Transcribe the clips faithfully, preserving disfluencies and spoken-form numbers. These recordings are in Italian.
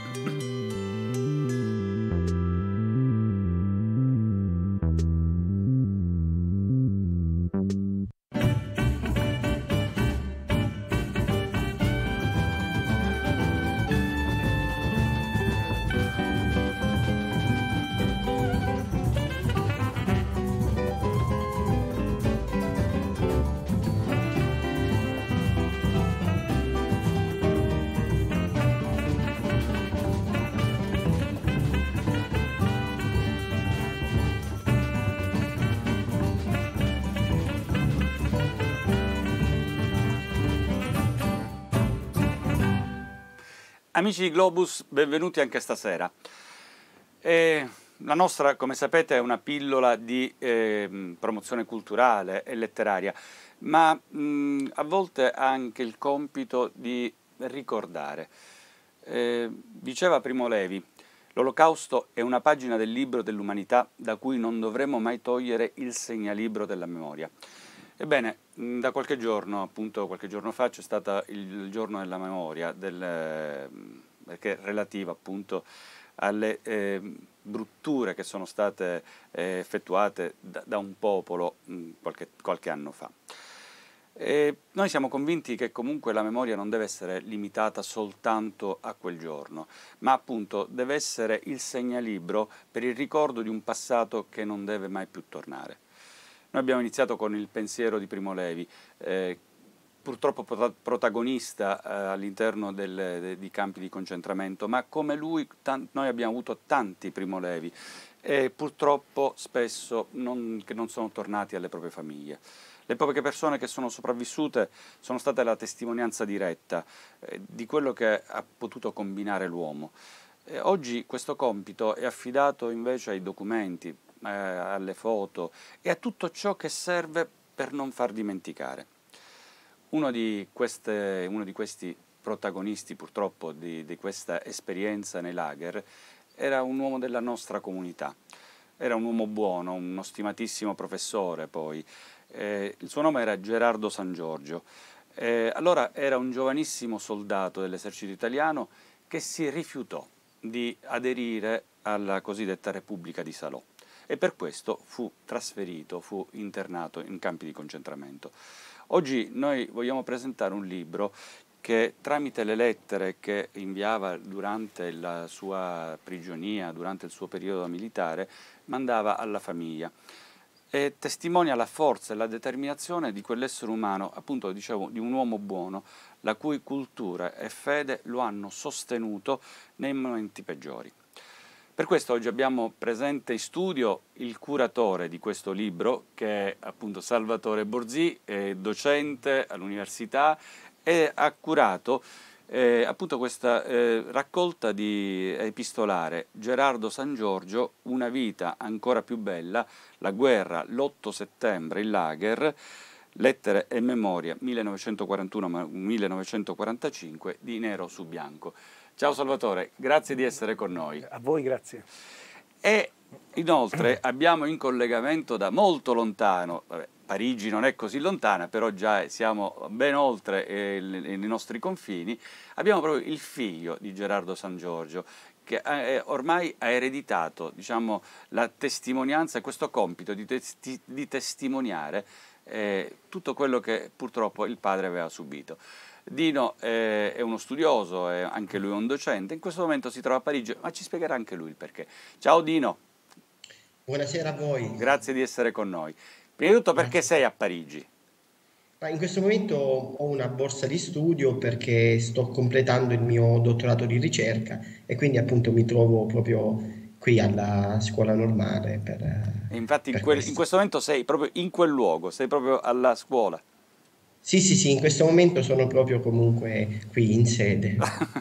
Amici di Globus, benvenuti anche stasera. E la nostra, come sapete, è una pillola di eh, promozione culturale e letteraria, ma mh, a volte ha anche il compito di ricordare. Eh, diceva Primo Levi, l'Olocausto è una pagina del libro dell'umanità da cui non dovremo mai togliere il segnalibro della memoria. Ebbene, da qualche giorno, appunto qualche giorno fa, c'è stato il giorno della memoria, del, che è relativa appunto alle eh, brutture che sono state eh, effettuate da, da un popolo mh, qualche, qualche anno fa. E noi siamo convinti che comunque la memoria non deve essere limitata soltanto a quel giorno, ma appunto deve essere il segnalibro per il ricordo di un passato che non deve mai più tornare. Noi abbiamo iniziato con il pensiero di Primo Levi, eh, purtroppo protagonista eh, all'interno de, di campi di concentramento, ma come lui noi abbiamo avuto tanti Primo Levi e purtroppo spesso non, che non sono tornati alle proprie famiglie. Le poche persone che sono sopravvissute sono state la testimonianza diretta eh, di quello che ha potuto combinare l'uomo. Eh, oggi questo compito è affidato invece ai documenti, eh, alle foto e a tutto ciò che serve per non far dimenticare. Uno di, queste, uno di questi protagonisti purtroppo di, di questa esperienza nei lager era un uomo della nostra comunità. Era un uomo buono, uno stimatissimo professore poi. Eh, il suo nome era Gerardo San Giorgio. Eh, allora era un giovanissimo soldato dell'esercito italiano che si rifiutò di aderire alla cosiddetta Repubblica di Salò e per questo fu trasferito, fu internato in campi di concentramento. Oggi noi vogliamo presentare un libro che tramite le lettere che inviava durante la sua prigionia, durante il suo periodo militare, mandava alla famiglia e testimonia la forza e la determinazione di quell'essere umano, appunto dicevo, di un uomo buono, la cui cultura e fede lo hanno sostenuto nei momenti peggiori. Per questo oggi abbiamo presente in studio il curatore di questo libro, che è appunto Salvatore Borzì, è docente all'università e ha curato eh, appunto questa eh, raccolta di epistolare Gerardo San Giorgio, Una vita ancora più bella, la guerra, l'otto settembre, il lager, lettere e memoria millenovecentoquarantuno millenovecentoquarantacinque di nero su bianco. Ciao Salvatore, grazie di essere con noi. A voi grazie. E inoltre abbiamo in collegamento da molto lontano, vabbè, Parigi non è così lontana, però già siamo ben oltre eh, i nostri confini, abbiamo proprio il figlio di Gerardo San Giorgio, che eh, ormai ha ereditato, diciamo, la testimonianza e questo compito di, testi di testimoniare eh, tutto quello che purtroppo il padre aveva subito. Dino eh, è uno studioso, è anche lui un docente, in questo momento si trova a Parigi, ma ci spiegherà anche lui il perché. Ciao Dino. Buonasera a voi. Grazie di essere con noi. Prima di tutto, perché Grazie. sei a Parigi? Ma in questo momento ho una borsa di studio perché sto completando il mio dottorato di ricerca e quindi appunto mi trovo proprio qui alla scuola normale per, E infatti per in, quel, questo. in questo momento sei proprio in quel luogo, sei proprio alla scuola. Sì, sì, sì, in questo momento sono proprio comunque qui in sede.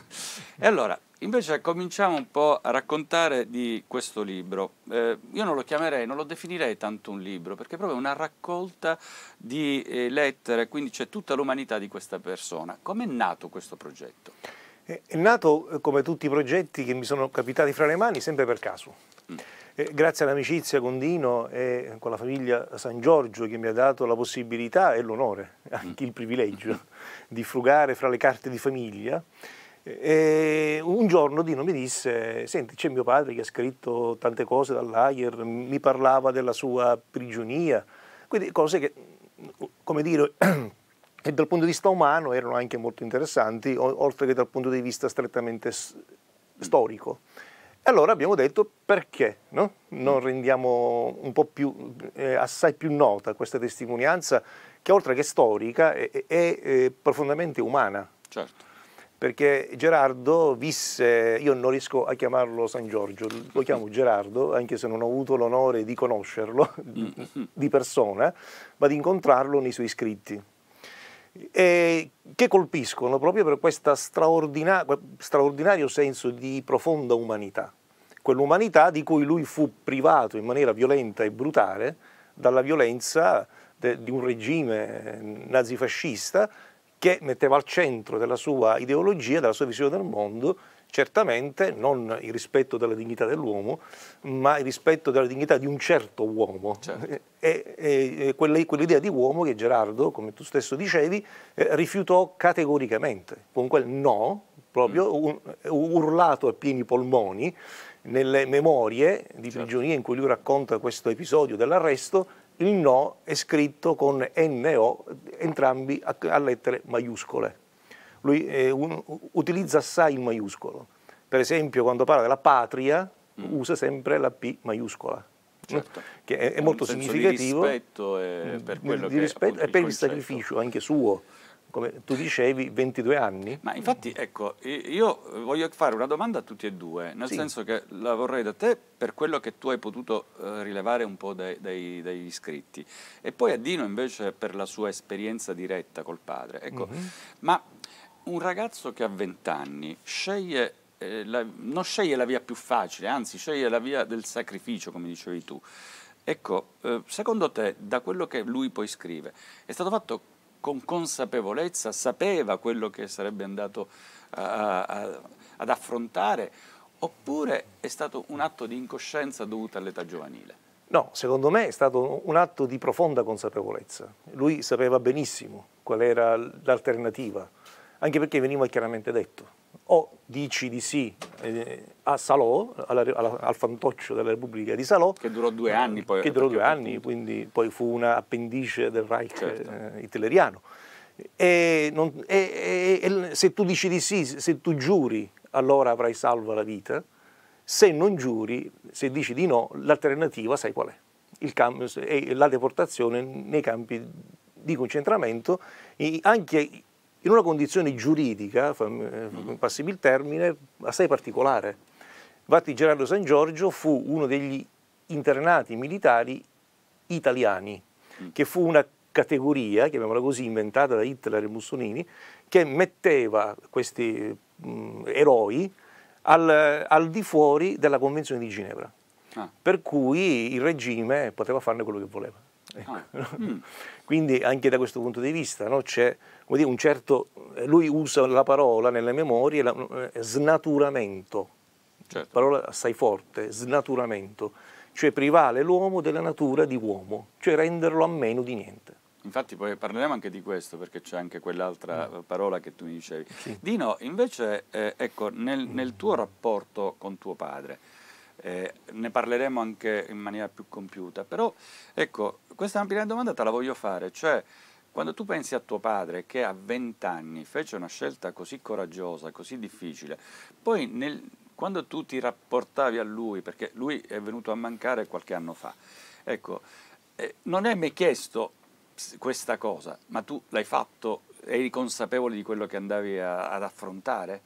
E allora, invece cominciamo un po' a raccontare di questo libro. Eh, io non lo chiamerei, non lo definirei tanto un libro, perché è proprio una raccolta di eh, lettere, quindi c'è tutta l'umanità di questa persona. Com'è nato questo progetto? È nato, come tutti i progetti che mi sono capitati fra le mani, sempre per caso. Mm. Eh, grazie all'amicizia con Dino e con la famiglia San Giorgio che mi ha dato la possibilità e l'onore, anche il privilegio, di frugare fra le carte di famiglia, E un giorno Dino mi disse: senti, c'è mio padre che ha scritto tante cose dall'Ajer, mi parlava della sua prigionia, quindi cose che, come dire, e dal punto di vista umano erano anche molto interessanti, oltre che dal punto di vista strettamente storico. E allora abbiamo detto: perché no? Non rendiamo un po' più, eh, assai più nota questa testimonianza che, oltre che storica, è, è, è profondamente umana. Certo. Perché Gerardo visse, io non riesco a chiamarlo San Giorgio, lo chiamo Gerardo, anche se non ho avuto l'onore di conoscerlo di persona, ma di incontrarlo nei suoi scritti, e che colpiscono proprio per questo straordina- straordinario senso di profonda umanità, quell'umanità di cui lui fu privato in maniera violenta e brutale dalla violenza de- di un regime nazifascista, che metteva al centro della sua ideologia, della sua visione del mondo, certamente non il rispetto della dignità dell'uomo, ma il rispetto della dignità di un certo uomo. Certo. E, e, e quelle, quell'idea di uomo che Gerardo, come tu stesso dicevi, eh, rifiutò categoricamente, con quel no, proprio mm. un, urlato a pieni polmoni, nelle memorie di certo. prigionia in cui lui racconta questo episodio dell'arresto. Il no è scritto con N e O, entrambi a, a lettere maiuscole. Lui eh, un, utilizza assai il maiuscolo. Per esempio, quando parla della patria, mm. usa sempre la P maiuscola, certo. che è, è molto significativo. Di rispetto e per quello di che rispetto, è e per il, il sacrificio anche suo. Come tu dicevi, ventidue anni. Ma infatti, ecco, io voglio fare una domanda a tutti e due, nel sì. senso che la vorrei da te per quello che tu hai potuto uh, rilevare un po' dai, dai, dagli scritti, e poi a Dino invece per la sua esperienza diretta col padre. Ecco, mm-hmm. ma un ragazzo che ha vent'anni sceglie, eh, la, non sceglie la via più facile, anzi sceglie la via del sacrificio, come dicevi tu. Ecco, eh, secondo te, da quello che lui poi scrive, è stato fatto con consapevolezza, sapeva quello che sarebbe andato a, a, ad affrontare, oppure è stato un atto di incoscienza dovuto all'età giovanile? No, secondo me è stato un atto di profonda consapevolezza. Lui sapeva benissimo qual era l'alternativa, anche perché veniva chiaramente detto: o dici di sì eh, a Salò, alla, alla, al fantoccio della Repubblica di Salò, che durò due anni poi. Che durò due anni, quindi poi fu una appendice del Reich certo. eh, hitleriano. E, non, e, e, e se tu dici di sì, se tu giuri, allora avrai salva la vita. Se non giuri, se dici di no, l'alternativa sai qual è? Il cambio, è la deportazione nei campi di concentramento, anche in una condizione giuridica, passimi il termine, assai particolare. Infatti Gerardo San Giorgio fu uno degli internati militari italiani, che fu una categoria, chiamiamola così, inventata da Hitler e Mussolini, che metteva questi mh, eroi al, al di fuori della Convenzione di Ginevra, ah. per cui il regime poteva farne quello che voleva. Ah. Mm. Quindi anche da questo punto di vista, no, c'è come dire, un certo, lui usa la parola nelle memorie, la, eh, snaturamento, certo. parola assai forte, snaturamento, cioè privare l'uomo della natura di uomo, cioè renderlo a meno di niente. Infatti poi parleremo anche di questo, perché c'è anche quell'altra mm. parola che tu mi dicevi. Sì. Dino, invece, eh, ecco, nel, nel tuo rapporto con tuo padre, Eh, ne parleremo anche in maniera più compiuta, però ecco, questa è una prima domanda, te la voglio fare, cioè quando tu pensi a tuo padre che a vent'anni fece una scelta così coraggiosa, così difficile, poi nel, quando tu ti rapportavi a lui, perché lui è venuto a mancare qualche anno fa, ecco, eh, non hai mai chiesto questa cosa, ma tu l'hai fatto, eri consapevole di quello che andavi a, ad affrontare?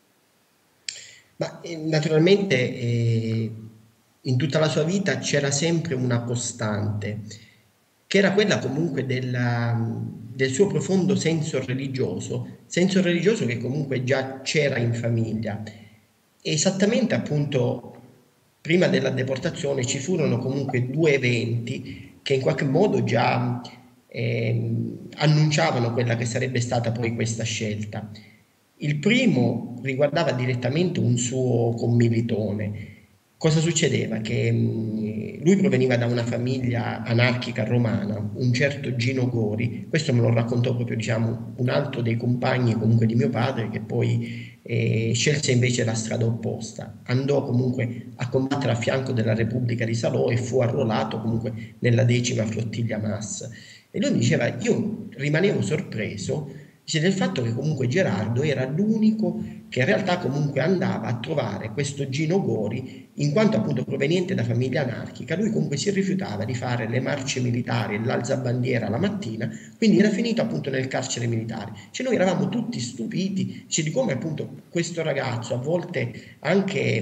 Ma eh, naturalmente eh, in tutta la sua vita c'era sempre una costante, che era quella comunque della, del suo profondo senso religioso, senso religioso che comunque già c'era in famiglia. Esattamente appunto prima della deportazione ci furono comunque due eventi che in qualche modo già eh, annunciavano quella che sarebbe stata poi questa scelta. Il primo riguardava direttamente un suo commilitone. Cosa succedeva? Che mh, lui proveniva da una famiglia anarchica romana, un certo Gino Gori. Questo me lo raccontò proprio, diciamo, un altro dei compagni comunque di mio padre, che poi eh, scelse invece la strada opposta, andò comunque a combattere a fianco della Repubblica di Salò e fu arruolato comunque nella decima flottiglia Mass. E lui mi diceva, io rimanevo sorpreso, dice, del fatto che comunque Gerardo era l'unico che in realtà comunque andava a trovare questo Gino Gori, in quanto appunto proveniente da famiglia anarchica, lui comunque si rifiutava di fare le marce militari e l'alzabandiera la mattina, quindi era finito appunto nel carcere militare. Cioè noi eravamo tutti stupiti, cioè, di come appunto questo ragazzo a volte anche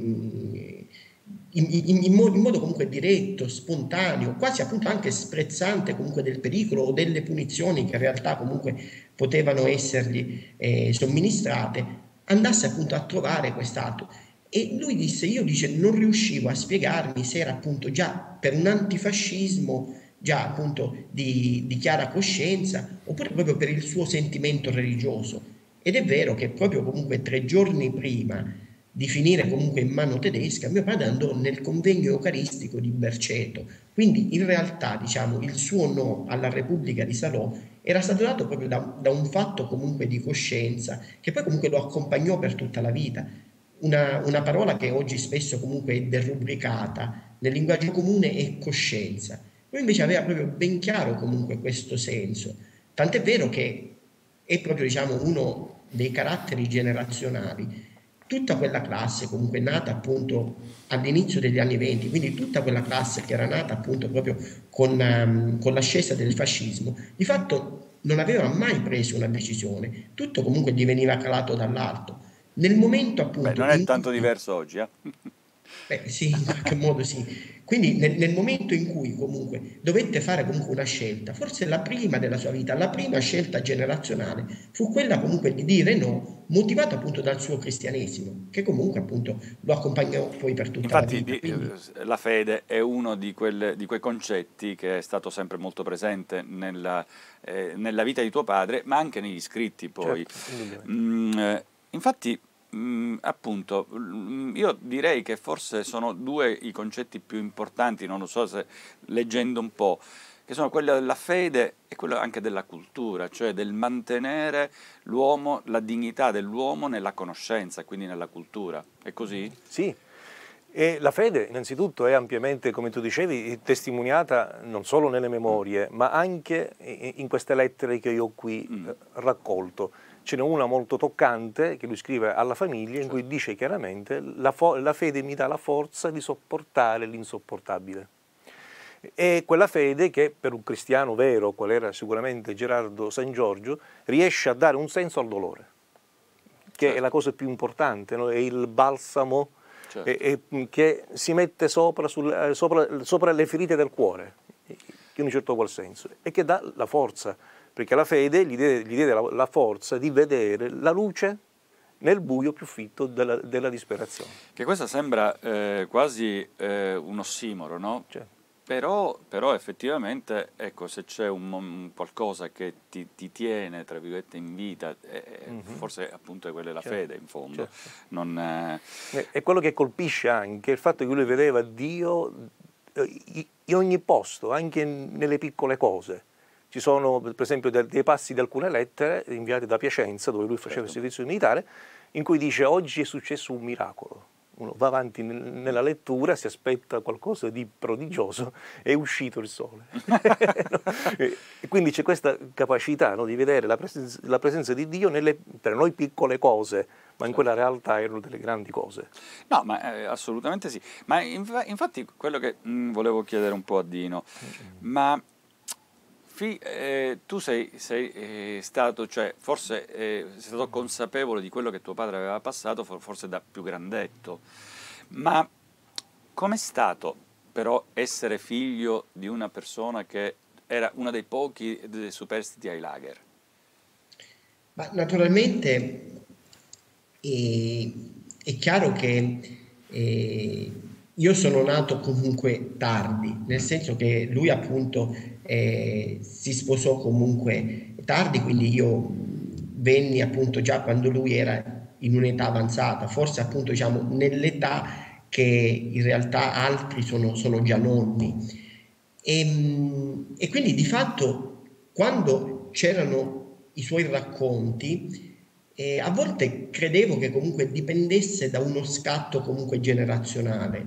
mh, in, in, in, modo, in modo comunque diretto, spontaneo, quasi appunto anche sprezzante comunque del pericolo o delle punizioni che in realtà comunque potevano essergli eh, somministrate, andasse appunto a trovare quest'altro. E lui disse, io dice, non riuscivo a spiegarmi se era appunto già per un antifascismo già appunto di, di chiara coscienza oppure proprio per il suo sentimento religioso. Ed è vero che proprio comunque tre giorni prima di finire comunque in mano tedesca, mio padre andò nel convegno eucaristico di Berceto. Quindi in realtà, diciamo, il suo no alla Repubblica di Salò era stato dato proprio da, da un fatto comunque di coscienza, che poi comunque lo accompagnò per tutta la vita. Una, una parola che oggi spesso comunque è derubricata nel linguaggio comune è coscienza. Lui invece aveva proprio ben chiaro comunque questo senso. Tant'è vero che è proprio, diciamo, uno dei caratteri generazionali. Tutta quella classe comunque nata appunto all'inizio degli anni venti, quindi tutta quella classe che era nata appunto proprio con, um, con l'ascesa del fascismo, di fatto non aveva mai preso una decisione, tutto comunque gli veniva calato dall'alto. Nel momento appunto... Beh, non è tanto diverso oggi, eh? Beh, sì, in qualche modo sì. Quindi nel, nel momento in cui comunque dovette fare comunque una scelta, forse la prima della sua vita, la prima scelta generazionale, fu quella comunque di dire no, motivato appunto dal suo cristianesimo, che comunque appunto lo accompagnò poi per tutta Infatti, la vita. di, Quindi... la fede è uno di, quelle, di quei concetti che è stato sempre molto presente nella, eh, nella vita di tuo padre, ma anche negli scritti poi. Certo, mm, eh, infatti, Mm, appunto, mm, io direi che forse sono due i concetti più importanti, non lo so se leggendo un po', che sono quello della fede e quello anche della cultura, cioè del mantenere l'uomo, la dignità dell'uomo nella conoscenza, quindi nella cultura. È così? Sì, e la fede innanzitutto è ampiamente, come tu dicevi, testimoniata non solo nelle memorie, ma anche in queste lettere che io ho qui Mm. eh, raccolto. Ce n'è una molto toccante che lui scrive alla famiglia in Certo. cui dice chiaramente la, fo- la fede mi dà la forza di sopportare l'insopportabile. E quella fede che per un cristiano vero, qual era sicuramente Gerardo San Giorgio, riesce a dare un senso al dolore, che Certo. è la cosa più importante, no? È il balsamo Certo. e, e, che si mette sopra, sul, sopra, sopra le ferite del cuore, in un certo qual senso, e che dà la forza. Perché la fede gli diede, gli diede la, la forza di vedere la luce nel buio più fitto della, della disperazione. Che questo sembra eh, quasi eh, un ossimoro, no? Cioè, Però, però effettivamente, ecco, se c'è un, un qualcosa che ti, ti tiene, tra virgolette, in vita, eh, mm-hmm. forse appunto è quella la certo, fede, in fondo. Certo. Non, eh... E quello che colpisce anche il fatto che lui vedeva Dio in ogni posto, anche nelle piccole cose. Ci sono per esempio dei passi di alcune lettere inviate da Piacenza, dove lui faceva il servizio militare, in cui dice oggi è successo un miracolo. Uno va avanti nella lettura, si aspetta qualcosa di prodigioso, è uscito il sole. E quindi c'è questa capacità, no, di vedere la presenza, la presenza di Dio nelle per noi piccole cose, ma in quella realtà erano delle grandi cose. No, ma eh, assolutamente sì. Ma inf- infatti quello che mh, volevo chiedere un po' a Dino, ma fi- eh, tu sei, sei eh, stato, cioè forse eh, sei stato consapevole di quello che tuo padre aveva passato, for- forse da più grandetto, ma com'è stato però essere figlio di una persona che era uno dei pochi superstiti ai lager? Ma naturalmente è, è chiaro che eh, io sono nato comunque tardi, nel senso che lui appunto eh, si sposò comunque tardi, quindi io venni appunto già quando lui era in un'età avanzata, forse appunto diciamo nell'età che in realtà altri sono, sono già nonni. E, e quindi di fatto quando c'erano i suoi racconti, E a volte credevo che comunque dipendesse da uno scatto comunque generazionale.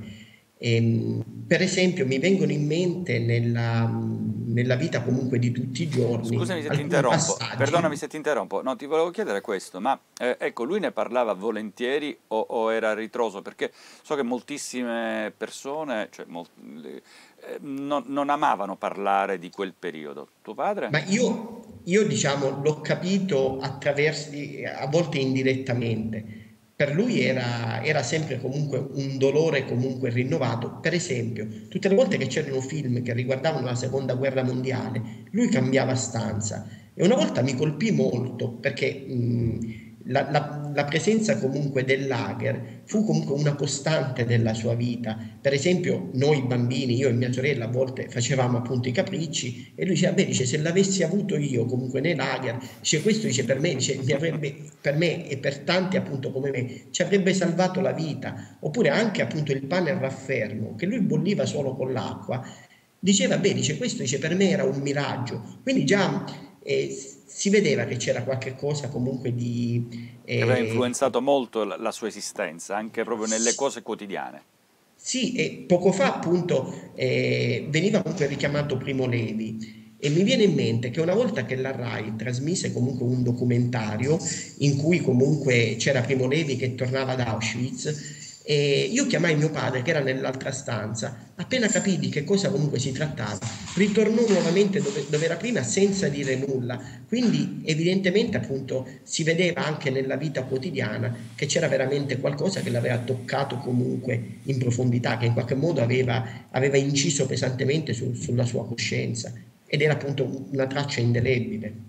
Ehm, per esempio mi vengono in mente nella, nella vita comunque di tutti i Scusami giorni se ti alcuni interrompo, perdonami passaggi. se ti interrompo, no, ti volevo chiedere questo, ma eh, ecco, lui ne parlava volentieri o, o era a ritroso? Perché so che moltissime persone, cioè, mol- le- eh, non, non amavano parlare di quel periodo. Tuo padre? Ma io, io, diciamo, l'ho capito attraverso, a volte indirettamente. Per lui era, era sempre comunque un dolore comunque rinnovato. Per esempio, tutte le volte che c'erano film che riguardavano la seconda guerra mondiale, lui cambiava stanza. E una volta mi colpì molto perché mh, la, la- la presenza comunque del lager fu comunque una costante della sua vita. Per esempio, noi bambini, io e mia sorella a volte facevamo appunto i capricci e lui diceva, beh, dice, se l'avessi avuto io comunque nei lager, dice, questo dice per me, dice, mi avrebbe, per me e per tanti appunto come me, ci avrebbe salvato la vita. Oppure anche appunto il pane al raffermo, che lui bolliva solo con l'acqua, diceva, beh, dice, questo dice, per me era un miraggio. Quindi già eh, si vedeva che c'era qualche cosa comunque di... Che aveva eh, influenzato molto la, la sua esistenza, anche proprio nelle cose quotidiane. Sì, e poco fa appunto eh, veniva comunque richiamato Primo Levi e mi viene in mente che una volta che la Rai trasmise comunque un documentario in cui comunque c'era Primo Levi che tornava ad Auschwitz, e io chiamai mio padre che era nell'altra stanza, appena capì di che cosa comunque si trattava, ritornò nuovamente dove, dove era prima senza dire nulla, quindi evidentemente appunto si vedeva anche nella vita quotidiana che c'era veramente qualcosa che l'aveva toccato comunque in profondità, che in qualche modo aveva, aveva inciso pesantemente su- sulla sua coscienza ed era appunto una traccia indelebile.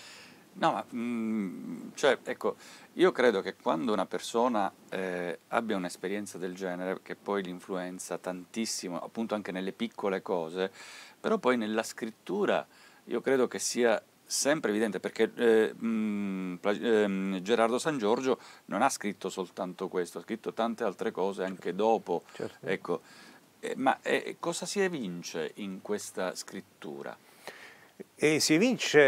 No, ma mm, cioè, ecco, io credo che quando una persona eh, abbia un'esperienza del genere, che poi l'influenza tantissimo, appunto anche nelle piccole cose, però poi nella scrittura io credo che sia sempre evidente, perché eh, mm, Pla- ehm, Gerardo San Giorgio non ha scritto soltanto questo, ha scritto tante altre cose anche dopo, Certo. ecco. Eh, ma eh, cosa si evince in questa scrittura? E si evince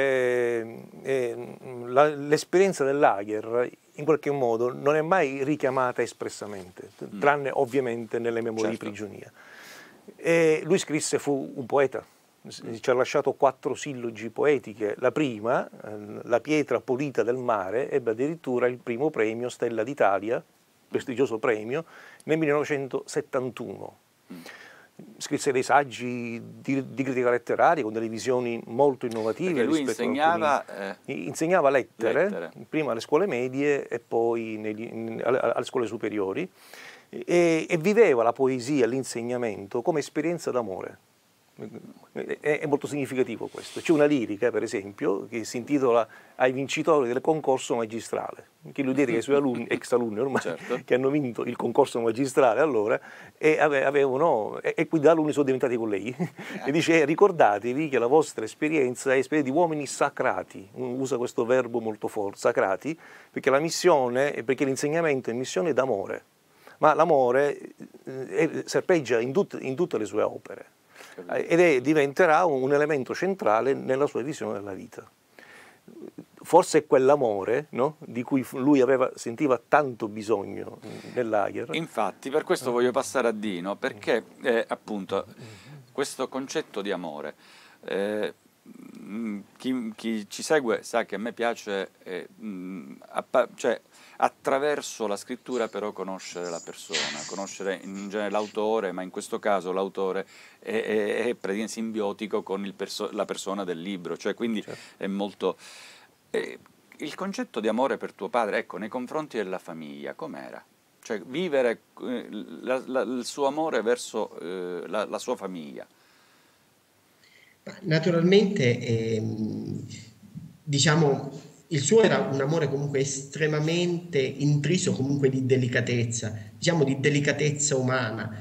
eh, la- l'esperienza del lager in qualche modo non è mai richiamata espressamente, Mm, tranne ovviamente nelle memorie di certo. prigionia. E lui scrisse, fu un poeta, ci ha lasciato quattro sillogi poetiche. La prima, eh, La pietra pulita del mare, ebbe addirittura il primo premio Stella d'Italia, prestigioso premio, nel millenovecentosettantuno. Mm. Scrisse dei saggi di, di critica letteraria con delle visioni molto innovative Perché lui rispetto ad insegnava alcuni. eh, Insegnava lettere, lettere. prima alle scuole medie e poi negli- in- alle, alle scuole superiori, e, e viveva la poesia, l'insegnamento come esperienza d'amore. È, è molto significativo questo. C'è una lirica, per esempio, che si intitola Ai vincitori del concorso magistrale, che lui dedica ai suoi alunni, ex alunni ormai, Certo. che hanno vinto il concorso magistrale allora, e ave- avevano, e, e quindi gli alunni sono diventati colleghi. E dice, ricordatevi che la vostra esperienza è esperienza di uomini sacrati, usa questo verbo molto forte, sacrati, perché la missione, perché l'insegnamento è missione d'amore, ma l'amore eh, serpeggia in, tut- in tutte le sue opere. Ed è, diventerà un elemento centrale nella sua visione della vita. Forse è quell'amore, no? Di cui lui aveva, sentiva tanto bisogno nel lager. Infatti, per questo voglio passare a Dino, perché eh, appunto questo concetto di amore, eh, mh, chi, chi ci segue sa che a me piace, eh, mh, appa- cioè, attraverso la scrittura però conoscere la persona, conoscere in genere l'autore, ma in questo caso l'autore è, è, è praticamente simbiotico con il perso- la persona del libro, cioè quindi Certo. è molto... eh, il concetto di amore per tuo padre, ecco, nei confronti della famiglia, com'era? Cioè vivere eh, la- la- il suo amore verso eh, la, la sua famiglia. Ma naturalmente, ehm, diciamo, il suo era un amore comunque estremamente intriso comunque di delicatezza, diciamo di delicatezza umana.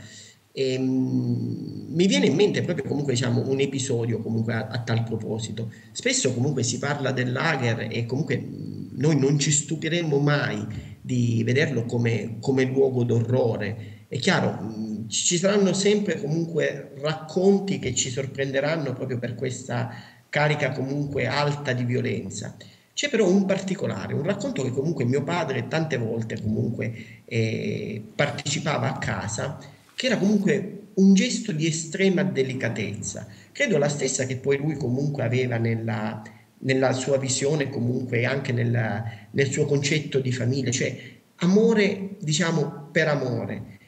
Ehm, mi viene in mente proprio comunque diciamo un episodio comunque a, a tal proposito. Spesso comunque si parla del lager e comunque mh, noi non ci stupiremmo mai di vederlo come, come luogo d'orrore. È chiaro, mh, ci saranno sempre comunque racconti che ci sorprenderanno proprio per questa carica comunque alta di violenza. C'è però un particolare, un racconto che comunque mio padre tante volte comunque eh, partecipava a casa, che era comunque un gesto di estrema delicatezza. Credo la stessa che poi lui comunque aveva nella, nella sua visione, comunque anche nella- nel suo concetto di famiglia, cioè amore, diciamo, per amore.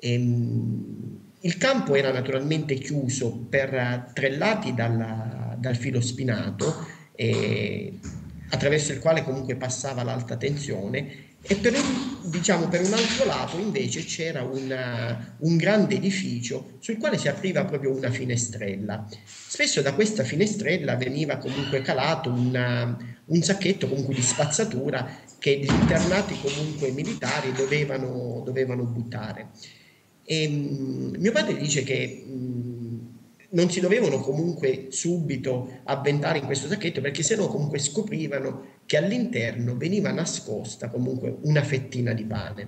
Ehm, il campo era naturalmente chiuso per tre lati dalla- dal filo spinato, eh, attraverso il quale comunque passava l'alta tensione, e per un, diciamo, per un altro lato invece c'era una- un grande edificio sul quale si apriva proprio una finestrella. Spesso da questa finestrella veniva comunque calato una- un sacchetto comunque di spazzatura che gli internati comunque militari dovevano, dovevano buttare. E, mh, mio padre dice che mh, non si dovevano comunque subito avventare in questo sacchetto, perché sennò comunque scoprivano che all'interno veniva nascosta comunque una fettina di pane.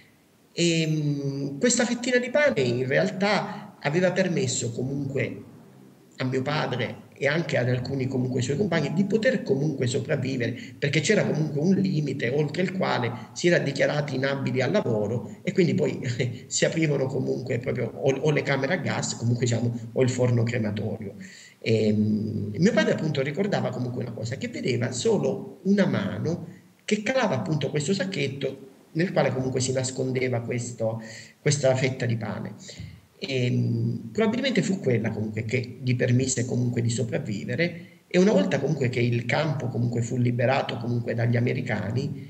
E mh, questa fettina di pane in realtà aveva permesso comunque a mio padre e anche ad alcuni comunque suoi compagni di poter comunque sopravvivere, perché c'era comunque un limite oltre il quale si era dichiarati inabili al lavoro, e quindi poi eh, si aprivano comunque proprio o, o le camere a gas, comunque diciamo, o il forno crematorio. E, mh, mio padre appunto ricordava comunque una cosa, che vedeva solo una mano che calava appunto questo sacchetto nel quale comunque si nascondeva questo, questa fetta di pane. E, mh, probabilmente fu quella comunque che gli permise comunque di sopravvivere, e una volta comunque che il campo comunque fu liberato comunque dagli americani,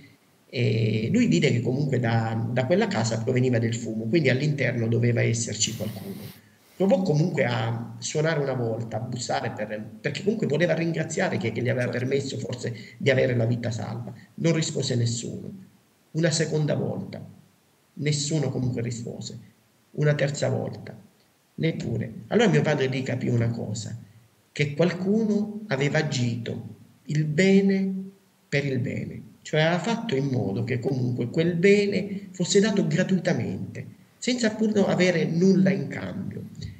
e lui vide che comunque da, da quella casa proveniva del fumo, quindi all'interno doveva esserci qualcuno. Provò comunque a suonare una volta, a bussare, per- perché comunque voleva ringraziare chi è che gli aveva Certo. permesso forse di avere la vita salva. Non rispose nessuno. Una seconda volta, nessuno comunque rispose. Una terza volta, neppure. Allora mio padre lì capì una cosa, che qualcuno aveva agito il bene per il bene, cioè aveva fatto in modo che comunque quel bene fosse dato gratuitamente, senza pur avere nulla in cambio.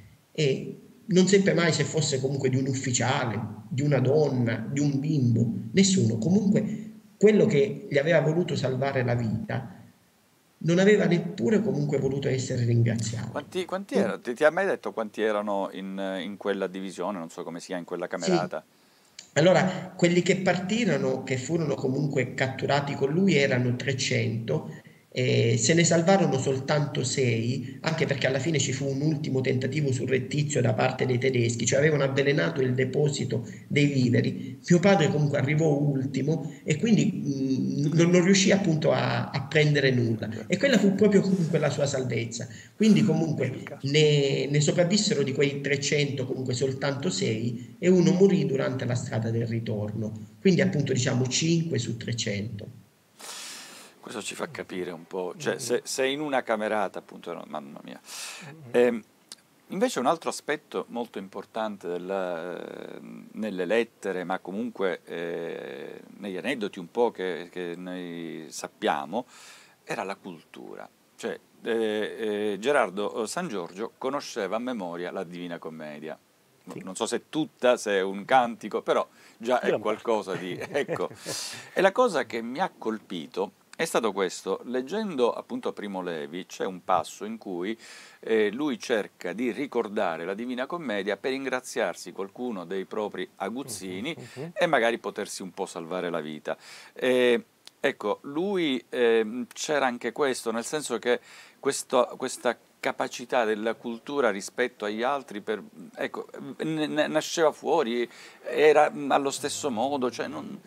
E non sempre mai se fosse comunque di un ufficiale, di una donna, di un bimbo, nessuno. Comunque quello che gli aveva voluto salvare la vita non aveva neppure comunque voluto essere ringraziato. Quanti, quanti In- erano? Ti, ti ha mai detto quanti erano in, in quella divisione? Non so come sia in quella Sì, camerata. allora quelli che partirono, che furono comunque catturati con lui, erano trecento, e se ne salvarono soltanto sei, anche perché alla fine ci fu un ultimo tentativo surrettizio da parte dei tedeschi, cioè avevano avvelenato il deposito dei viveri. Mio padre comunque arrivò ultimo e quindi mh, non, non riuscì appunto a, a prendere nulla, e quella fu proprio comunque la sua salvezza. Quindi comunque ne, ne sopravvissero di quei trecento comunque soltanto sei, e uno morì durante la strada del ritorno, quindi appunto diciamo cinque su trecento. Questo ci fa capire un po', cioè se, se in una camerata, appunto, no, mamma mia. Ehm, invece un altro aspetto molto importante del- nelle lettere, ma comunque eh, negli aneddoti un po' che, che noi sappiamo, era la cultura. Cioè, eh, eh, Gerardo San Giorgio conosceva a memoria la Divina Commedia. No- Sì, Non so se è tutta, se è un cantico, però già è gran parte. qualcosa di... Ecco. E la cosa che mi ha colpito è stato questo: leggendo appunto Primo Levi c'è un passo in cui eh, lui cerca di ricordare la Divina Commedia per ringraziarsi qualcuno dei propri aguzzini Mhm. e magari potersi un po' salvare la vita. E, ecco, lui ehm, c'era anche questo, nel senso che questo- questa capacità della cultura rispetto agli altri, per, ecco, n- n- nasceva fuori, era allo stesso modo, cioè non...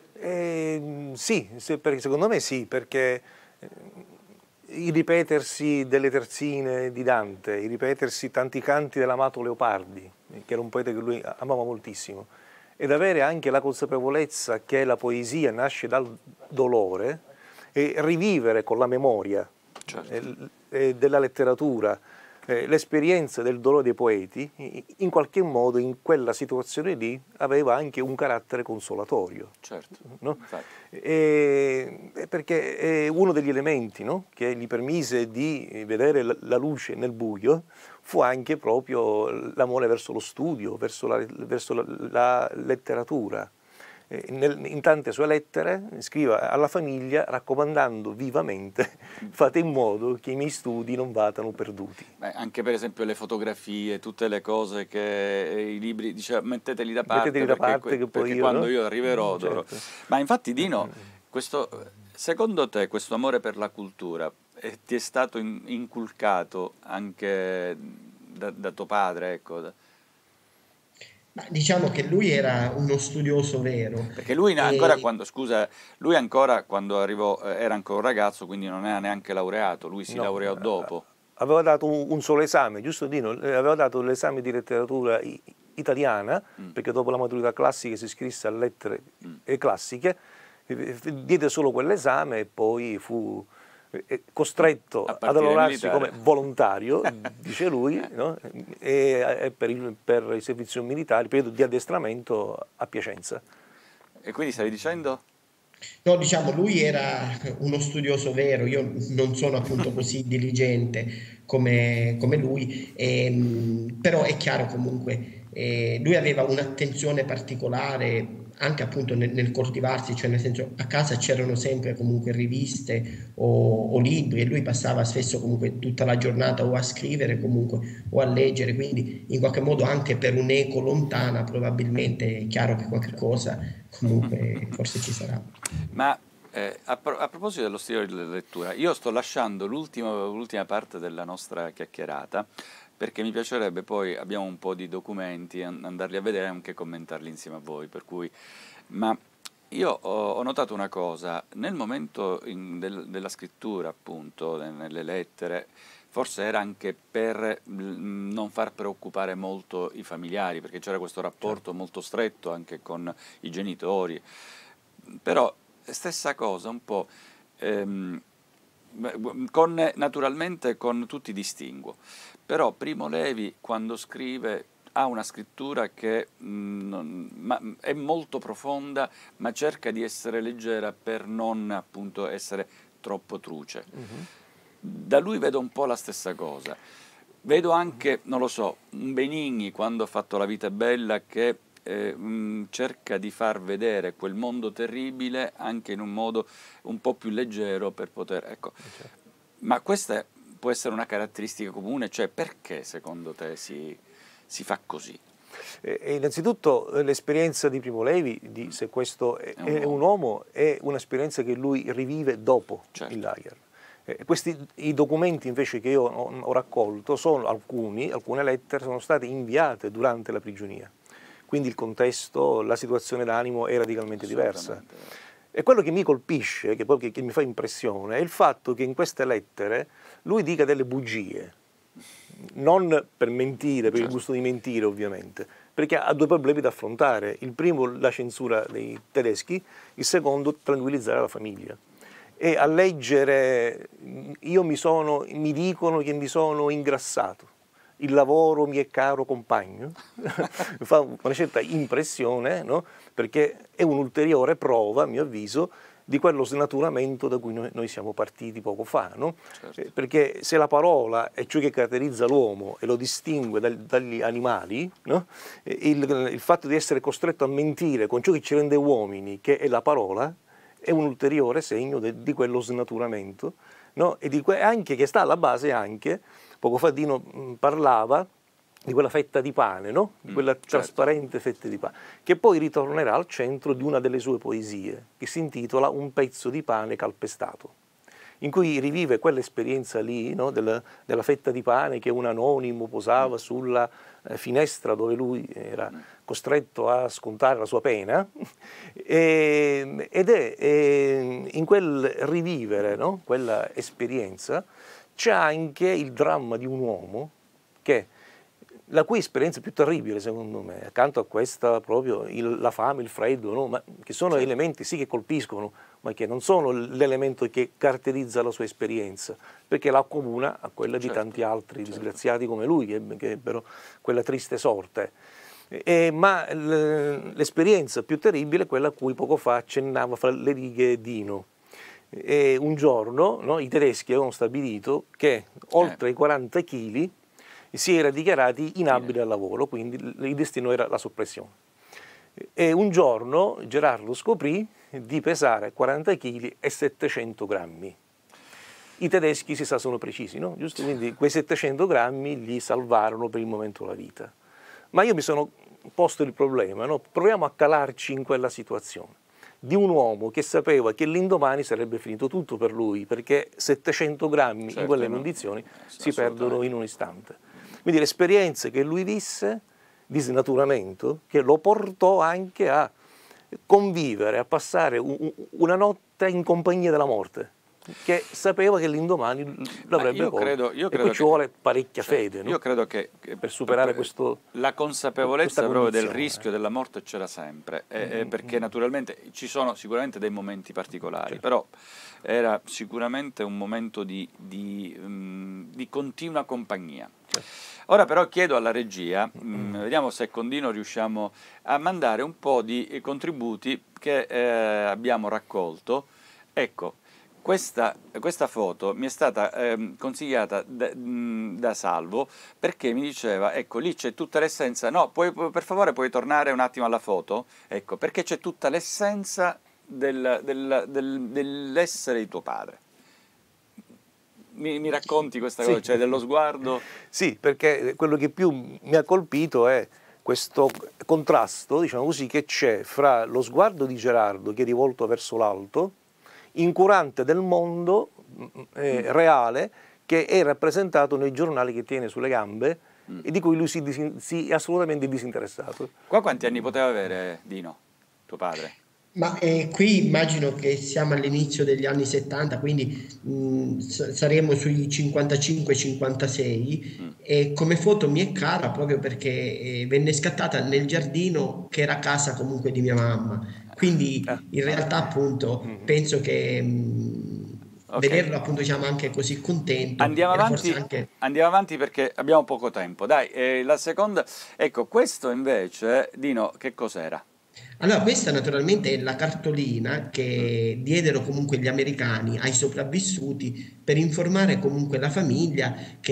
Eh, sì, se- perché secondo me sì, perché eh, il ripetersi delle terzine di Dante, il ripetersi tanti canti dell'amato Leopardi, che era un poeta che lui amava moltissimo, ed avere anche la consapevolezza che la poesia nasce dal dolore, e rivivere con la memoria Certo. eh, eh, della letteratura eh, l'esperienza del dolore dei poeti, i- in qualche modo in quella situazione lì aveva anche un carattere consolatorio, Certo, no? infatti. E- e perché è uno degli elementi, no, che gli permise di vedere la la luce nel buio fu anche proprio l'amore verso lo studio, verso la, verso la- la letteratura. eh, nel, in tante sue lettere scrive alla famiglia raccomandando vivamente fate in modo che i miei studi non vadano perduti. Beh, anche per esempio le fotografie, tutte le cose che i libri, dice metteteli da parte, metteteli da perché, parte che poi perché io, quando no? io arriverò Certo. dovrò... Ma infatti Dino, questo, secondo te questo amore per la cultura eh, ti è stato in, inculcato anche da, da tuo padre, ecco? Da... Ma diciamo che lui era uno studioso vero Perché lui ancora e quando, scusa, lui ancora quando arrivò eh, era ancora un ragazzo, quindi non era neanche laureato, lui si No, laureò dopo. aveva dato un, un solo esame, giusto Dino? Aveva dato l'esame di letteratura i- italiana, Mm. perché dopo la maturità classica si iscrisse a lettere Mm. eh, classiche, eh, diede solo quell'esame e poi fu eh, costretto A ad partire arruolarsi militare. come volontario, dice lui, no? e, e per, il, per i servizi militari, periodo di addestramento a Piacenza. E quindi stavi dicendo? no, diciamo, lui era uno studioso vero, io non sono appunto così diligente come, come lui, ehm, però è chiaro comunque, eh, lui aveva un'attenzione particolare anche appunto nel, nel coltivarsi, cioè nel senso a casa c'erano sempre comunque riviste o, o libri e lui passava spesso comunque tutta la giornata o a scrivere comunque o a leggere, quindi in qualche modo anche per un'eco lontana probabilmente è chiaro che qualche cosa comunque forse ci sarà. Ma eh, a, pro- a proposito dello stile di lettura, io sto lasciando l'ultima l'ultima parte della nostra chiacchierata perché mi piacerebbe poi, abbiamo un po' di documenti, an- andarli a vedere e anche commentarli insieme a voi, per cui, ma io ho, ho notato una cosa, nel momento in- del- della scrittura appunto, ne- nelle lettere, forse era anche per mm, non far preoccupare molto i familiari, perché c'era questo rapporto molto stretto anche con i genitori. Però stessa cosa un po', ehm, con, naturalmente con tutti i distinguo, però Primo Levi quando scrive ha una scrittura che mh, non- ma- è molto profonda, ma cerca di essere leggera per non appunto essere troppo truce. Da lui vedo un po' la stessa cosa. Vedo anche, non lo so, un Benigni quando ha fatto La vita è bella che eh, mh, cerca di far vedere quel mondo terribile anche in un modo un po' più leggero per poter... Ecco. Ma questa può essere una caratteristica comune, cioè perché secondo te si, si fa così? E, e innanzitutto eh, l'esperienza di Primo Levi, di se questo è, È un è un uomo, è un'esperienza che lui rivive dopo Certo. il lager. Eh, questi, i documenti invece che io ho, ho raccolto, sono alcuni, alcune lettere sono state inviate durante la prigionia. Quindi il contesto, la situazione d'animo è radicalmente diversa. Assolutamente. E quello che mi colpisce, che poi che, che mi fa impressione, è il fatto che in queste lettere lui dica delle bugie, non per mentire, per il gusto di mentire ovviamente, perché ha due problemi da affrontare. Il primo, la censura dei tedeschi, il secondo, tranquillizzare la famiglia. E a leggere, io mi, sono, mi dicono che mi sono ingrassato, il lavoro mi è caro compagno, mi fa una certa impressione, no? Perché è un'ulteriore prova, a mio avviso, di quello snaturamento da cui noi, noi siamo partiti poco fa, no? Certo. Eh, perché se la parola è ciò che caratterizza l'uomo e lo distingue dal, dagli animali, no? Eh, il, il fatto di essere costretto a mentire con ciò che ci rende uomini, che è la parola, è un ulteriore segno de, di quello snaturamento, no? E di que, anche che sta alla base anche, poco fa Dino mh, parlava di quella fetta di pane, no? Di quella Mm, certo. trasparente fetta di pane, che poi ritornerà al centro di una delle sue poesie, che si intitola Un pezzo di pane calpestato, in cui rivive quell'esperienza lì, no? Del, della fetta di pane che un anonimo posava sulla eh, finestra dove lui era costretto a scontare la sua pena, e, ed è e, in quel rivivere, no? Quella esperienza c'è anche il dramma di un uomo che la cui esperienza è più terribile secondo me, accanto a questa proprio il, la fame, il freddo, no? Ma che sono Certo. elementi sì che colpiscono, ma che non sono l'elemento che caratterizza la sua esperienza, perché la accomuna a quella di Certo, tanti altri certo. disgraziati come lui, che, che ebbero quella triste sorte. E, ma l'esperienza più terribile è quella a cui poco fa accennava fra le righe Dino. E un giorno, no, i tedeschi avevano stabilito che oltre Eh. i quaranta chili si era dichiarati inabili al lavoro, quindi il destino era la soppressione. E un giorno Gerardo scoprì di pesare quaranta chili e settecento grammi. I tedeschi, si sa, sono precisi, no? Giusto? Quindi quei settecento grammi gli salvarono per il momento la vita. Ma io mi sono posto il problema, no? Proviamo a calarci in quella situazione di un uomo che sapeva che l'indomani sarebbe finito tutto per lui, perché settecento grammi certo, in quelle no, condizioni sì, si perdono in un istante. Quindi le esperienze che lui visse di snaturamento, che lo portò anche a convivere, a passare un, una notte in compagnia della morte, che sapeva che l'indomani l'avrebbe io colto. credo, io E credo poi ci che, vuole parecchia cioè, fede, no? Io credo che, che per superare questo, la consapevolezza proprio del rischio eh. della morte c'era sempre, eh, eh, perché mm. naturalmente ci sono sicuramente dei momenti particolari, certo. però era sicuramente un momento di, di, um, di continua compagnia. Certo. Ora però chiedo alla regia, mh, vediamo se con Dino riusciamo a mandare un po' di contributi che eh, abbiamo raccolto. Ecco, questa, questa foto mi è stata eh, consigliata da, mh, da Salvo, perché mi diceva, ecco, lì c'è tutta l'essenza, no, puoi, per favore puoi tornare un attimo alla foto? Ecco, perché c'è tutta l'essenza del, del, del, dell'essere di tuo padre. Mi, mi racconti questa sì. cosa, cioè dello sguardo? Sì, perché quello che più mi ha colpito è questo contrasto, diciamo così, che c'è fra lo sguardo di Gerardo, che è rivolto verso l'alto, incurante del mondo eh, mm. reale, che è rappresentato nei giornali che tiene sulle gambe mm. e di cui lui si, disin- si è assolutamente disinteressato. Qua quanti anni poteva avere Dino, tuo padre? Ma eh, qui immagino che siamo all'inizio degli anni settanta, quindi mh, saremo sui cinquantacinque cinquantasei mm. e come foto mi è cara proprio perché eh, venne scattata nel giardino che era casa comunque di mia mamma, quindi ah. in realtà appunto mm-hmm. penso che mh, okay. vederlo appunto diciamo anche così contento. Andiamo avanti, anche... andiamo avanti perché abbiamo poco tempo. Dai, eh, la seconda, ecco, questo invece, Dino, che cos'era? Allora, questa naturalmente è la cartolina che diedero comunque gli americani ai sopravvissuti per informare comunque la famiglia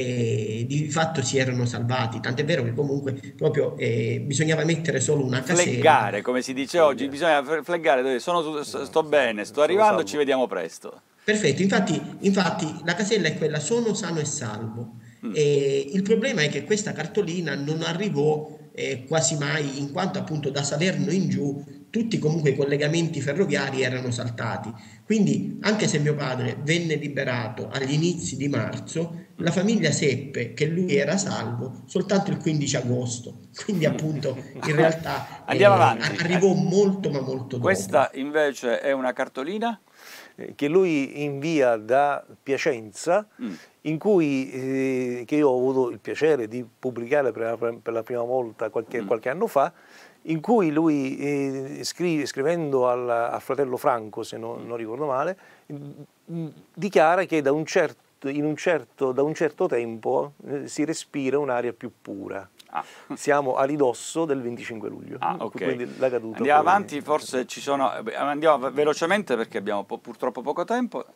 che di fatto si erano salvati. Tant'è vero che comunque proprio eh, bisognava mettere solo una casella. Fleggare, come si dice fleggare. Oggi, bisogna fleggare, dove sono, sto bene, sto arrivando, ci vediamo presto. Perfetto, infatti, infatti la casella è quella sono sano e salvo. Mm. E il problema è che questa cartolina non arrivò eh, quasi mai, in quanto appunto da Salerno in giù tutti comunque i collegamenti ferroviari erano saltati. Quindi anche se mio padre venne liberato agli inizi di marzo, la famiglia seppe che lui era salvo soltanto il quindici agosto. Quindi appunto in realtà eh, arrivò molto ma molto dopo. Questa invece è una cartolina? Che lui invia da Piacenza, mm. in cui eh, che io ho avuto il piacere di pubblicare per la, per la prima volta qualche, mm. qualche anno fa, in cui lui eh, scrive, scrivendo al, al fratello Franco, se no, non ricordo male, mh, dichiara che da un certo, in un certo, da un certo tempo eh, si respira un'aria più pura. Ah. Siamo a ridosso del venticinque luglio. Ah, okay. Quindi la caduta andiamo poi... avanti, forse ci sono. Andiamo velocemente perché abbiamo po- purtroppo poco tempo.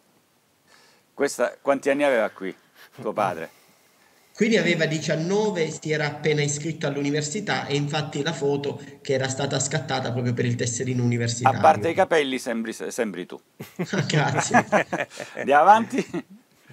Questa, quanti anni aveva qui tuo padre? Quindi aveva diciannove, si era appena iscritto all'università e infatti la foto che era stata scattata proprio per il tesserino universitario. A parte i capelli sembri, sembri tu. Grazie. Andiamo avanti.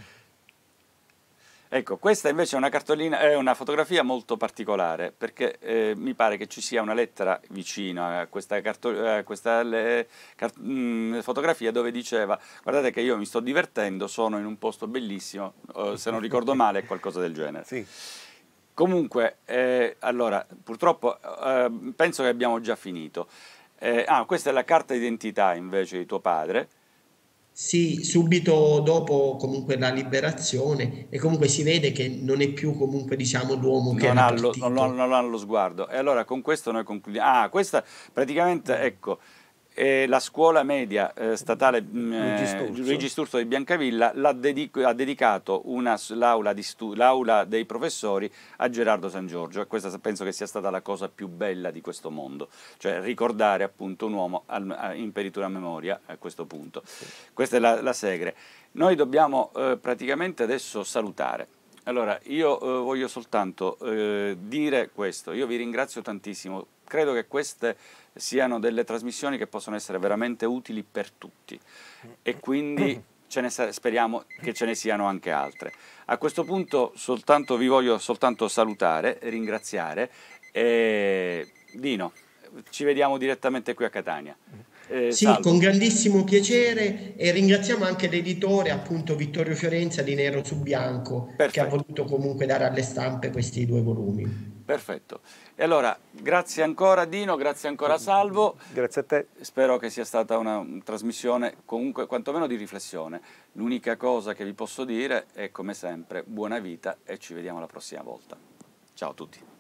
Ecco, questa invece è una cartolina, è una fotografia molto particolare, perché eh, mi pare che ci sia una lettera vicino a questa, a questa le, cart, mh, fotografia dove diceva: guardate che io mi sto divertendo, sono in un posto bellissimo, eh, se non ricordo male è qualcosa del genere. Sì. Comunque, eh, allora, purtroppo eh, penso che abbiamo già finito. Eh, ah, questa è la carta d'identità invece di tuo padre. Sì, subito dopo comunque la liberazione e comunque si vede che non è più comunque diciamo l'uomo che non era ha lo, partito. non, non ha lo sguardo. E allora con questo noi concludiamo. Ah, questa praticamente, ecco, è la scuola media eh, statale eh, Luigi Sturzo di Biancavilla l'ha dedico, ha dedicato l'aula l'aula dei professori a Gerardo San Giorgio, e questa penso che sia stata la cosa più bella di questo mondo, cioè ricordare appunto un uomo al, in peritura memoria a questo punto. Sì. Questa è la, la Segre. Noi dobbiamo eh, praticamente adesso salutare. Allora, io eh, voglio soltanto eh, dire questo, io vi ringrazio tantissimo, credo che queste siano delle trasmissioni che possono essere veramente utili per tutti e quindi ce ne sa- speriamo che ce ne siano anche altre. A questo punto soltanto vi voglio soltanto salutare, ringraziare e Dino, ci vediamo direttamente qui a Catania. Eh, Sì, Salvo. con grandissimo piacere, e ringraziamo anche l'editore, appunto Vittorio Fiorenza di Nero su Bianco, che ha Perfetto. voluto comunque dare alle stampe questi due volumi. Perfetto. E allora, grazie ancora Dino, grazie ancora Salvo. Grazie a te. Spero che sia stata una, una trasmissione comunque quantomeno di riflessione. L'unica cosa che vi posso dire è, come sempre, buona vita e ci vediamo la prossima volta. Ciao a tutti.